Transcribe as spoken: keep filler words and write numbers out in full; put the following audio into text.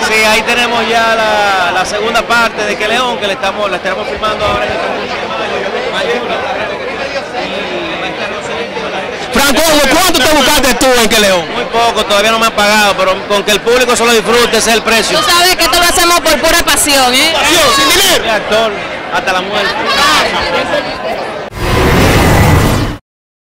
Sí, ahí tenemos ya la, la segunda parte de Que León, que le estamos, la estaremos filmando ahora en el concurso de mayo. Franco, ¿cuánto te buscaste tú en Que León? Muy poco, todavía no me han pagado, pero con que el público solo disfrute, ese es el precio. Tú sabes que esto lo hacemos por pura pasión, ¿eh? Pasión, sin dinero. Soy actor hasta la muerte.